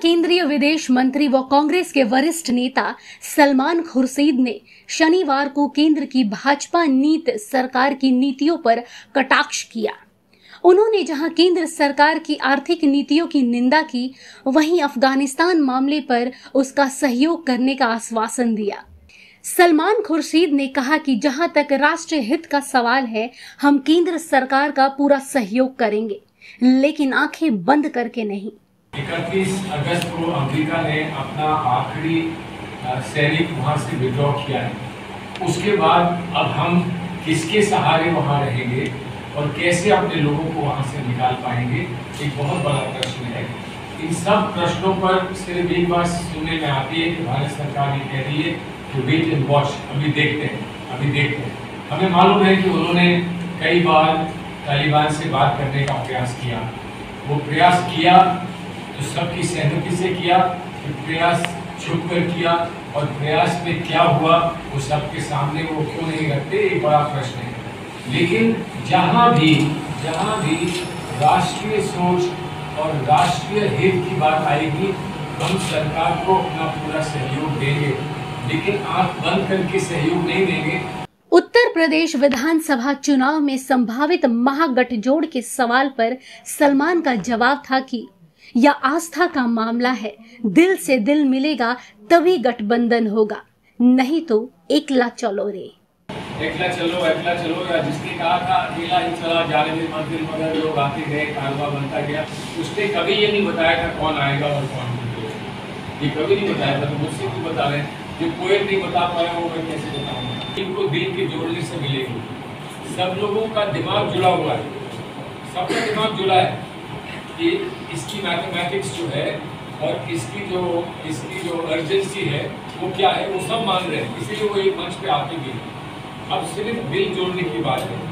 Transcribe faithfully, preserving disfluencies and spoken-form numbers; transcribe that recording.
केंद्रीय विदेश मंत्री व कांग्रेस के वरिष्ठ नेता सलमान खुर्शीद ने शनिवार को केंद्र की भाजपा नीति सरकार की नीतियों पर कटाक्ष किया। उन्होंने जहां केंद्र सरकार की आर्थिक नीतियों की निंदा की, वहीं अफगानिस्तान मामले पर उसका सहयोग करने का आश्वासन दिया। सलमान खुर्शीद ने कहा कि जहां तक राष्ट्रीय हित का सवाल है, हम केंद्र सरकार का पूरा सहयोग करेंगे, लेकिन आंखें बंद करके नहीं। इकतीस अगस्त को अमेरिका ने अपना आखिरी सैनिक वहां से विड्रॉ किया है। उसके बाद अब हम किसके सहारे वहां रहेंगे और कैसे अपने लोगों को वहां से निकाल पाएंगे, एक बहुत बड़ा प्रश्न है। इन सब प्रश्नों पर सिर्फ एक बात सुनने में आती है कि भारत सरकार ये कह रही है कि वेट एंड वॉच, अभी देखते हैं अभी देखते हैं। हमें मालूम है कि उन्होंने कई बार तालिबान से बात करने का प्रयास किया। वो प्रयास किया तो सबकी सहमति से किया, फिर प्रयास छुप कर किया, और प्रयास में क्या हुआ वो सबके सामने वो क्यों नहीं रखते, एक बड़ा प्रश्न है। लेकिन जहाँ भी जहाँ भी राष्ट्रीय सोच और राष्ट्रीय हित की बात आएगी, हम सरकार को अपना पूरा सहयोग देंगे, लेकिन आंख बंद करके सहयोग नहीं देंगे। उत्तर प्रदेश विधानसभा चुनाव में संभावित महागठजोड़ के सवाल पर सलमान का जवाब था कि यह आस्था का मामला है, दिल से दिल मिलेगा तभी गठबंधन होगा, नहीं तो एकला चलो रे। एकला चलो एकला चलो, या जिसने कहा था अकेला ही चला जाने में मंदिर, मगर लोग आते गए, कारवा बनता गया। उसने कभी ये नहीं बताया था कौन आएगा और कौन नहीं, ये कभी नहीं बताया था। तो मुझसे क्यों बता रहे हैं? जो पोएट नहीं बता पाया वो मैं कैसे बताऊंगा? इनको दिल के जोड़ने से मिलेगी। सब लोगों का दिमाग जुड़ा हुआ है, सबका दिमाग जुड़ा है कि इसकी मैथमेटिक्स जो है और इसकी जो इसकी जो अर्जेंसी है वो क्या है, वो सब मान रहे हैं, इसीलिए वो एक मंच पे आते भी। अब सिर्फ दिल जोड़ने की बात है।